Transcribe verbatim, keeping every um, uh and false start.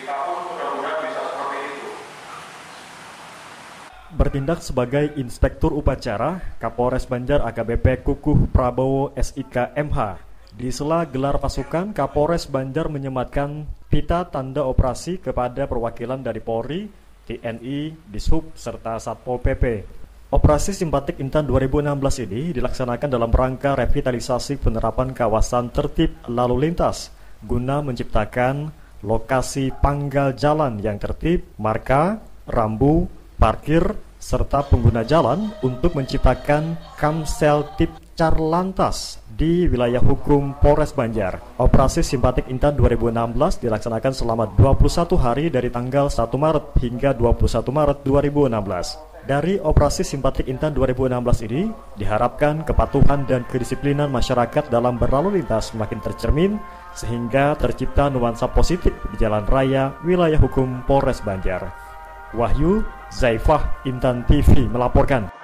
Kita pun mudah-mudahan bisa seperti itu. Bertindak sebagai Inspektur Upacara, Kapolres Banjar A K B P Kukuh Prabowo S I K M H. Di sela gelar pasukan, Kapolres Banjar menyematkan pita tanda operasi kepada perwakilan dari Polri, T N I, Dishub, serta Satpol P P. Operasi Simpatik Intan dua ribu enam belas ini dilaksanakan dalam rangka revitalisasi penerapan kawasan tertib lalu lintas guna menciptakan lokasi panggal jalan yang tertib, marka, rambu, parkir, serta pengguna jalan untuk menciptakan Kamsel Tip Carlantas di wilayah hukum Polres Banjar. Operasi Simpatik Intan dua ribu enam belas dilaksanakan selama dua puluh satu hari dari tanggal satu Maret hingga dua puluh satu Maret dua ribu enam belas. Dari operasi Simpatik Intan dua ribu enam belas ini, diharapkan kepatuhan dan kedisiplinan masyarakat dalam berlalu lintas semakin tercermin, sehingga tercipta nuansa positif di jalan raya wilayah hukum Polres Banjar. Wahyu Zaifah, Intan T V melaporkan.